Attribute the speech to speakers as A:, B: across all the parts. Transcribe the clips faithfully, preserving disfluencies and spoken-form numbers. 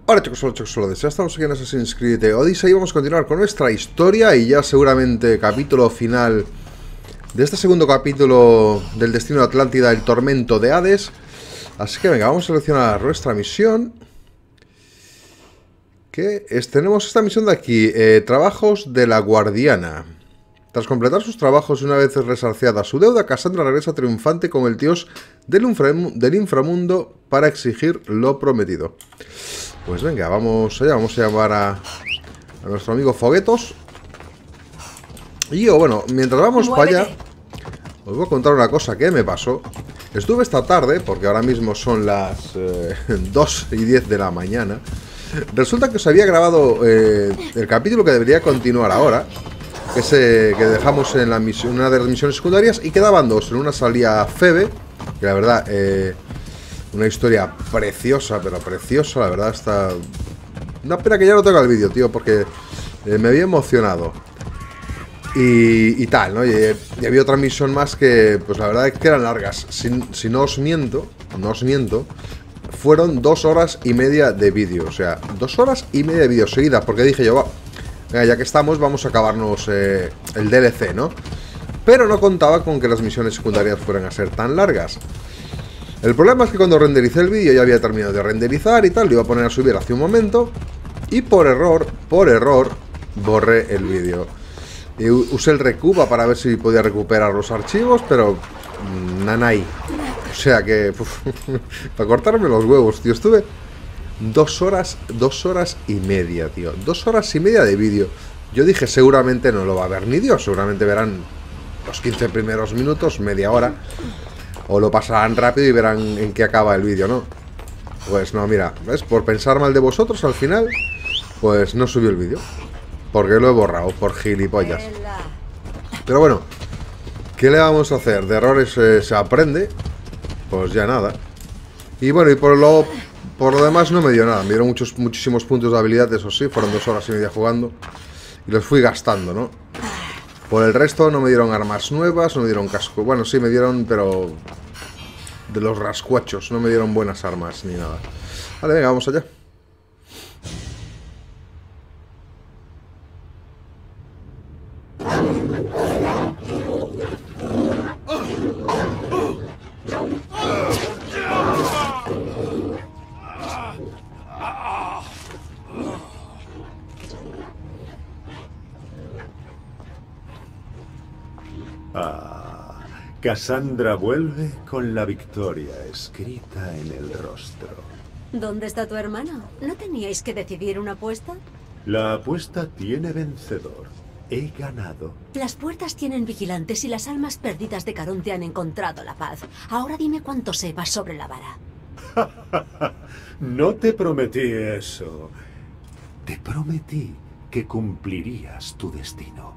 A: Hola chicos, hola chicos, hola, ya estamos aquí en Assassin's Creed Odyssey. Vamos a continuar con nuestra historia y ya seguramente capítulo final de este segundo capítulo del Destino de Atlántida, el Tormento de Hades. Así que venga, vamos a seleccionar nuestra misión. Que es, tenemos esta misión de aquí, eh, trabajos de la guardiana. Tras completar sus trabajos y una vez resarciada su deuda, Cassandra regresa triunfante con el dios del, infram del inframundo para exigir lo prometido. Pues venga, vamos allá, vamos a llamar a, a nuestro amigo Foguetos. Y yo, bueno, mientras vamos para allá, os voy a contar una cosa que me pasó. Estuve esta tarde, porque ahora mismo son las eh, dos y diez de la mañana. Resulta que os había grabado eh, el capítulo que debería continuar ahora, que, se, que dejamos en la misión, una de las misiones secundarias, y quedaban dos. En una salía Febe, que la verdad... Eh, una historia preciosa, pero preciosa, la verdad está... Una pena que ya no tenga el vídeo, tío, porque eh, me había emocionado. Y, y tal, ¿no? Y, y había otra misión más que, pues la verdad es que eran largas. Si, si no os miento, no os miento, fueron dos horas y media de vídeo. O sea, dos horas y media de vídeo seguidas, porque dije yo, va, venga, ya que estamos, vamos a acabarnos eh, el D L C, ¿no? Pero no contaba con que las misiones secundarias fueran a ser tan largas. El problema es que cuando rendericé el vídeo ya había terminado de renderizar y tal, lo iba a poner a subir hace un momento y por error, por error, borré el vídeo. Y usé el Recuba para ver si podía recuperar los archivos, pero mmm, nanay. O sea que, uf, para cortarme los huevos, tío, estuve dos horas, dos horas y media, tío, dos horas y media de vídeo. Yo dije, seguramente no lo va a ver ni Dios, seguramente verán los quince primeros minutos, media hora. O lo pasarán rápido y verán en qué acaba el vídeo, ¿no? Pues no, mira, ¿ves? Por pensar mal de vosotros, al final, pues no subió el vídeo. Porque lo he borrado, por gilipollas. Pero bueno, ¿qué le vamos a hacer? De errores eh, se aprende. Pues ya nada. Y bueno, y por lo, por lo demás no me dio nada. Me dieron muchos, muchísimos puntos de habilidad, eso sí. Fueron dos horas y media jugando. Y los fui gastando, ¿no? Por el resto no me dieron armas nuevas, no me dieron casco. Bueno, sí me dieron, pero de los rascuachos. No me dieron buenas armas ni nada. Vale, venga, vamos allá.
B: Ah, Cassandra vuelve con la victoria escrita en el rostro.
C: ¿Dónde está tu hermano? ¿No teníais que decidir una apuesta?
B: La apuesta tiene vencedor. He ganado.
C: Las puertas tienen vigilantes y las almas perdidas de Caronte han encontrado la paz. Ahora dime cuánto sepas sobre la vara.
B: No te prometí eso. Te prometí que cumplirías tu destino.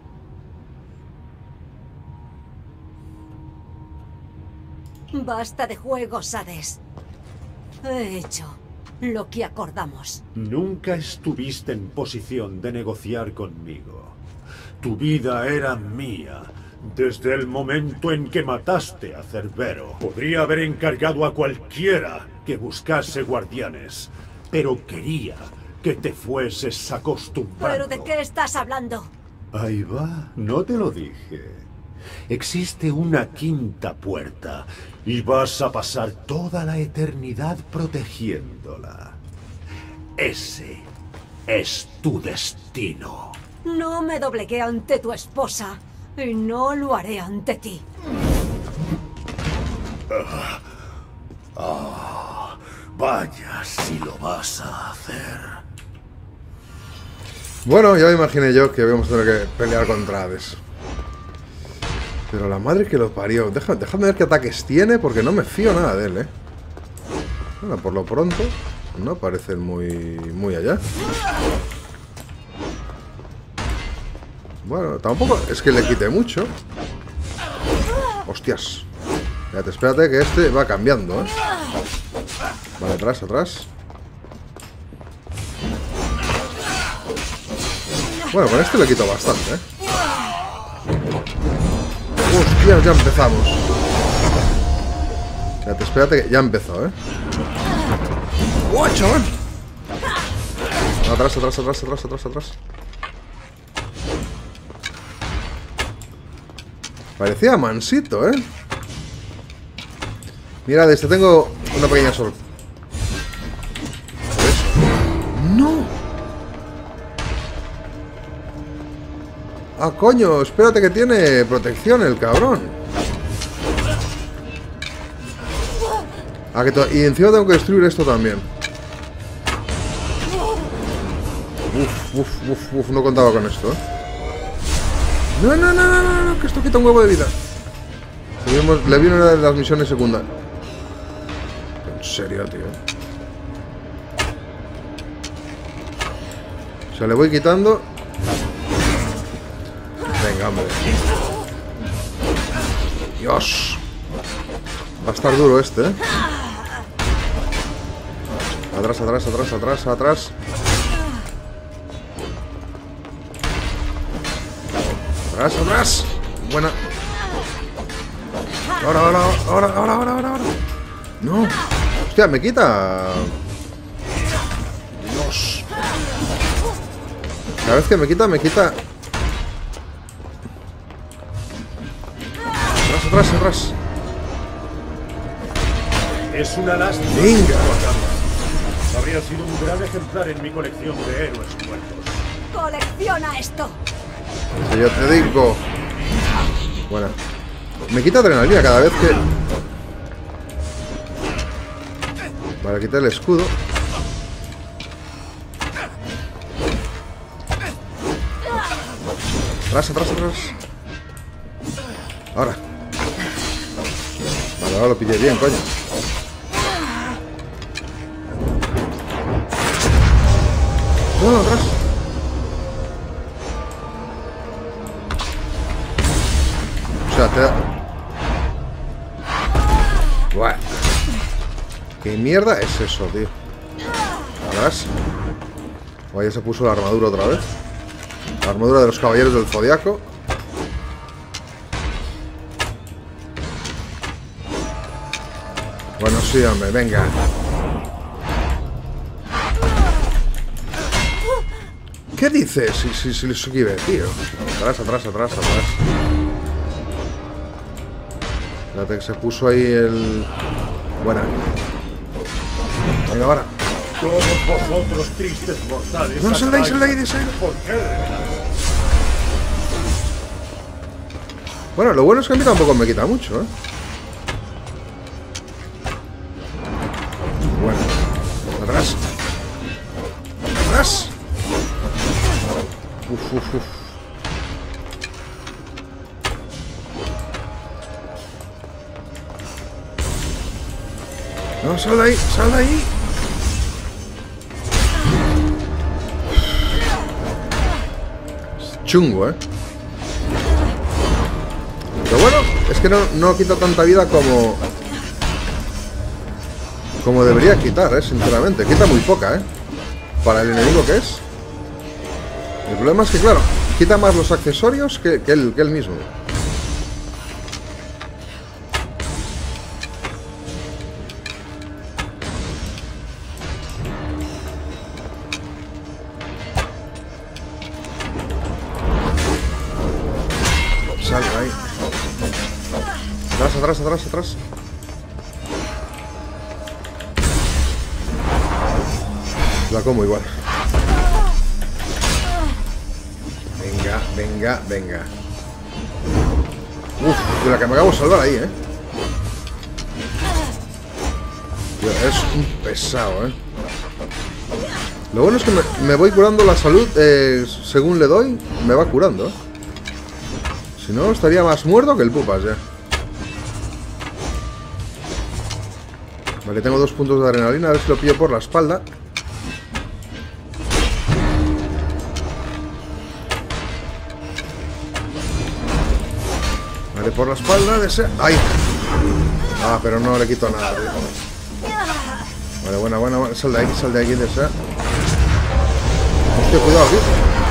C: Basta de juegos, Hades. He hecho lo que acordamos.
B: Nunca estuviste en posición de negociar conmigo. Tu vida era mía. Desde el momento en que mataste a Cerbero, podría haber encargado a cualquiera que buscase guardianes, pero quería que te fueses acostumbrando.
C: ¿Pero de qué estás hablando?
B: Ahí va, no te lo dije. Existe una quinta puerta y vas a pasar toda la eternidad protegiéndola. Ese es tu destino.
C: No me doblegué ante tu esposa y no lo haré ante ti.
B: Ah, ah, vaya si lo vas a hacer.
A: Bueno, ya me imaginé yo que íbamos a tener que pelear contra Hades. Pero la madre que lo parió. Deja, dejadme ver qué ataques tiene, porque no me fío nada de él, ¿eh? Bueno, por lo pronto, no parecen muy, muy allá. Bueno, tampoco es que le quite mucho. Hostias. Espérate, espérate, que este va cambiando, ¿eh? Vale, atrás, atrás. Bueno, con este le quito bastante, ¿eh? Hostia, ya empezamos. Espérate, espérate, que ya empezó, ¿eh? ¡Oh, chaval! Atrás, atrás, atrás, atrás, atrás, atrás. Parecía mansito, ¿eh? Mira, de este tengo una pequeña sorpresa. ¡No! Ah, coño, espérate que tiene protección el cabrón. Ah, que to- y encima tengo que destruir esto también. Uf, uf, uf, uf, no contaba con esto, ¿eh? No, no, no, no, no, no, que esto quita un huevo de vida. Seguimos, le viene una de las misiones secundarias. En serio, tío. O sea, le voy quitando. Venga, hombre. Dios. Va a estar duro este, ¿eh? Atrás, atrás, atrás, atrás, atrás. Atrás, atrás. Buena. Ahora, ahora, ahora, ahora, ahora, ahora, ahora. No. Hostia, me quita. Dios. Cada vez que me quita, me quita. Atrás, atrás, atrás.
B: Es una lástima.
A: Venga.
B: Habría sido un gran ejemplar en mi colección de héroes muertos.
C: ¡Colecciona esto!
A: Que yo te digo. Buena. Me quita adrenalina cada vez que... Vale, quitar el escudo. Atrás, atrás, atrás. Ahora. Vale, ahora lo pillé bien, coño. No, no, atrás. O sea, te da... Buah. ¿Qué mierda es eso, tío? Atrás. Vaya, se puso la armadura otra vez. La armadura de los caballeros del Zodiaco. Bueno, sí, hombre, venga. ¿Qué dices? Si, si, si le esquive, tío. Atrás, atrás, atrás, atrás. Fíjate que se puso ahí el... Buena. Venga, ahora.
B: Todos vosotros tristes mortales.
A: No, sal de ahí, sal de ahí, de ahí.
B: ¿Por qué reveláis?
A: Bueno, lo bueno es que a mí tampoco me quita mucho, ¿eh? Bueno. Atrás. Atrás. Uf, uf, uf. No, sal de ahí, sal de ahí. Es chungo, ¿eh? Lo bueno es que no, no quita tanta vida como... Como debería quitar, ¿eh? Sinceramente. Quita muy poca, ¿eh? Para el enemigo que es. El problema es que, claro, quita más los accesorios que, que, él, que él mismo. Salga ahí. Atrás, atrás, atrás, atrás. La como igual. Venga, venga, venga. Uf, de la que me acabo de salvar ahí, eh. Tío, es un pesado, eh. Lo bueno es que me, me voy curando la salud eh, según le doy, me va curando, eh. Si no, estaría más muerto que el pupas ya. Vale, tengo dos puntos de adrenalina, a ver si lo pillo por la espalda. Vale, por la espalda de ese... ¡Ay! Ah, pero no le quito nada, tío. Vale, buena, buena, buena. Sal de aquí, sal de aquí de ese... Hostia, cuidado aquí.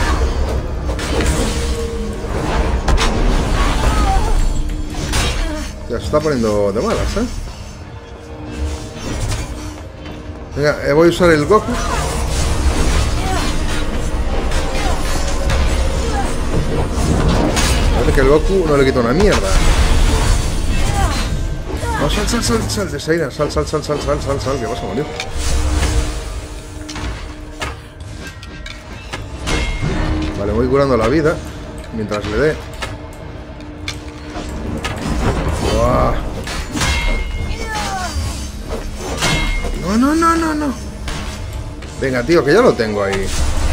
A: Ya se está poniendo de malas, ¿eh? Venga, eh, voy a usar el Goku. Parece que el Goku no le quita una mierda. No, sal, sal, sal, sal, de Seina, sal, sal, sal, sal, sal, sal, sal, que vas a morir. Vale, voy curando la vida mientras le dé. Uah. No, no, no, no, no. Venga, tío, que ya lo tengo ahí.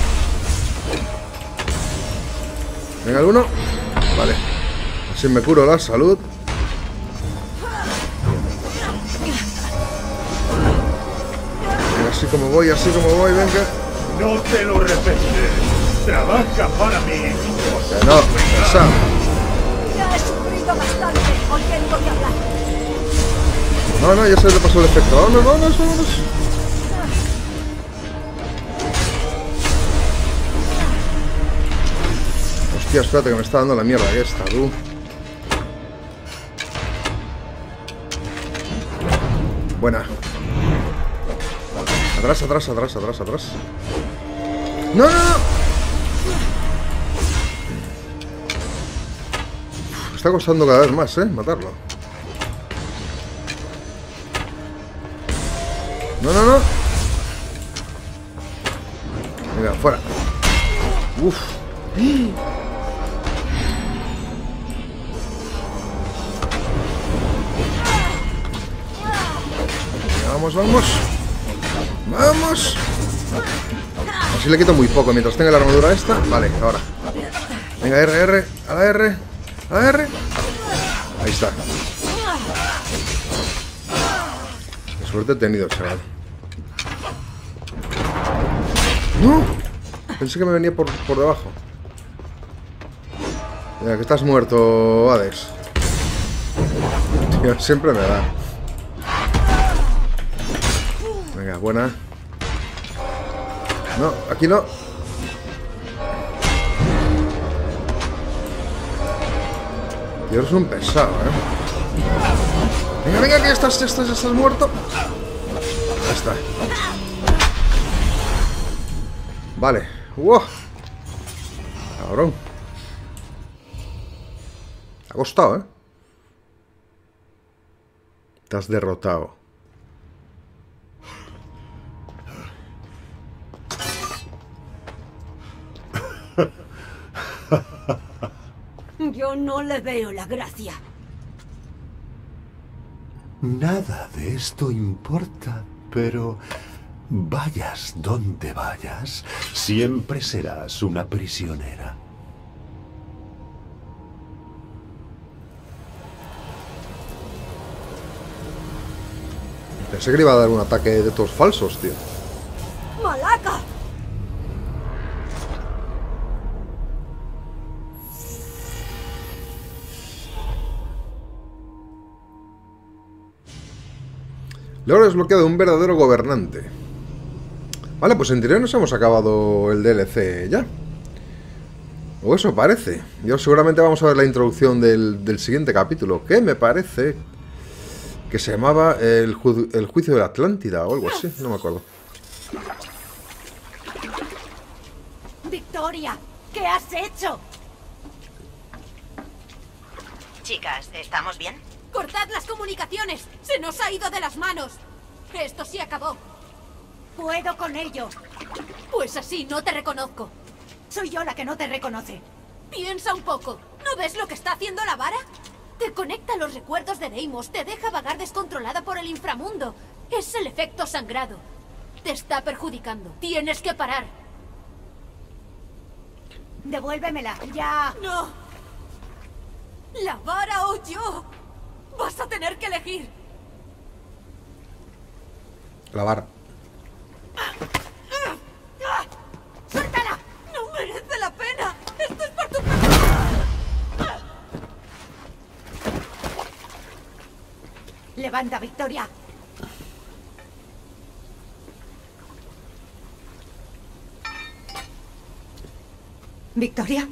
A: Venga, el uno. Vale. Así me curo la salud. Venga, así como voy, así como voy, venga.
B: No te lo repetiré. Trabaja para mí.
A: Que no, esa.
C: Ya he sufrido bastante oyéndote hablar.
A: No, no, ya se le pasó el efecto. Vámonos, vámonos, vámonos. Hostia, espérate que me está dando la mierda que esta, tú. Buena. Atrás, atrás, atrás, atrás, atrás. ¡No, no, no! Me está costando cada vez más, ¿eh? Matarlo. No, no, no. Venga, fuera. Uf. Vamos, vamos. Vamos. Así le quito muy poco mientras tenga la armadura esta. Vale, ahora. Venga, R, R. A la R. A la R. Ahí está. Qué suerte he tenido, chaval. ¡No! Pensé que me venía por, por debajo. Mira, que estás muerto, Hades. Tío, siempre me da. Venga, buena. No, aquí no. Tío, eres un pesado, ¿eh? Venga, venga, que ya estás, ya estás, ya estás muerto. Ya está. Vale. ¡Wow! Cabrón. Ha costado, ¿eh? Te has derrotado.
C: Yo no le veo la gracia.
B: Nada de esto importa, pero vayas donde vayas, siempre serás una prisionera.
A: Pensé que le iba a dar un ataque de estos falsos, tío.
C: ¡Malaca!
A: Logro desbloqueado un verdadero gobernante. Vale, pues en teoría nos hemos acabado el D L C ya. O eso parece. Yo seguramente vamos a ver la introducción del, del siguiente capítulo, que me parece que se llamaba el, ju el juicio de la Atlántida o algo así, no me acuerdo.
C: Victoria, ¿qué has hecho?
D: Chicas, ¿estamos bien?
C: ¡Cortad las comunicaciones! ¡Se nos ha ido de las manos! Esto sí acabó.
E: Puedo con ello.
C: Pues así no te reconozco.
E: Soy yo la que no te reconoce.
C: Piensa un poco. ¿No ves lo que está haciendo la vara? Te conecta los recuerdos de Deimos, te deja vagar descontrolada por el inframundo. Es el efecto sangrado. Te está perjudicando. Tienes que parar.
E: Devuélvemela, ya.
C: ¡No! ¿La vara o yo? Vas a tener que elegir.
A: La vara.
C: ¡Suéltala! ¡No merece la pena! ¡Esto es por tu...
E: Levanta, Victoria. ¿Victoria?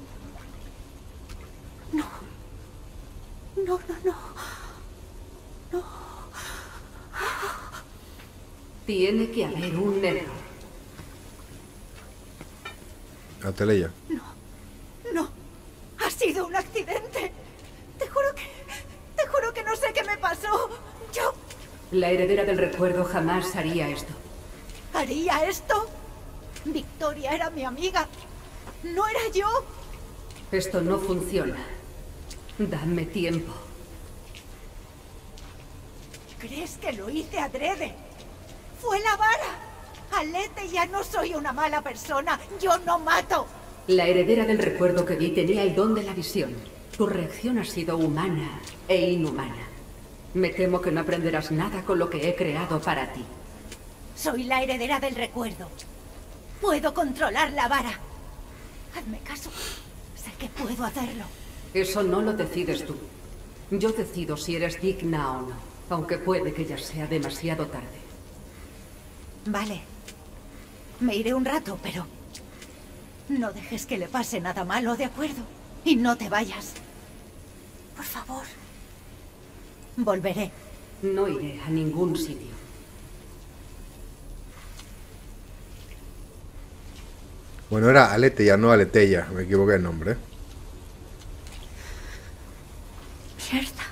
E: No. No, no, no. No.
C: Tiene que haber un error.
A: Ateleya.
E: No. No. pasó? Yo...
F: La heredera del recuerdo jamás haría esto.
E: ¿Haría esto? Victoria era mi amiga. ¿No era yo?
F: Esto no funciona. Dame tiempo.
E: ¿Crees que lo hice adrede? ¡Fue la vara! Alete, ya no soy una mala persona. ¡Yo no mato!
F: La heredera del recuerdo que vi tenía el don de la visión. Tu reacción ha sido humana e inhumana. Me temo que no aprenderás nada con lo que he creado para ti.
E: Soy la heredera del recuerdo. Puedo controlar la vara. Hazme caso. Sé que puedo hacerlo.
F: Eso no lo decides tú. Yo decido si eres digna o no, aunque puede que ya sea demasiado tarde.
E: Vale. Me iré un rato, pero... no dejes que le pase nada malo, ¿de acuerdo? Y no te vayas. Por favor. Volveré.
F: No iré a ningún sitio.
A: Bueno, era Aleteia, no Aleteia. Me equivoqué el nombre.
E: Mierda.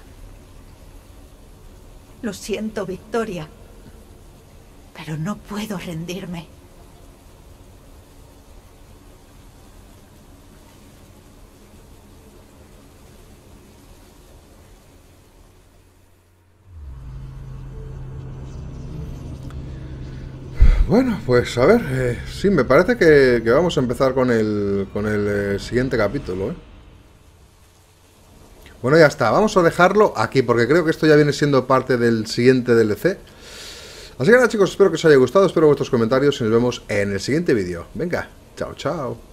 E: Lo siento, Victoria. Pero no puedo rendirme.
A: Bueno, pues a ver, eh, sí, me parece que, que vamos a empezar con el, con el eh, siguiente capítulo, ¿eh? Bueno, ya está, vamos a dejarlo aquí, porque creo que esto ya viene siendo parte del siguiente D L C. Así que nada, chicos, espero que os haya gustado, espero vuestros comentarios y nos vemos en el siguiente vídeo. Venga, chao, chao.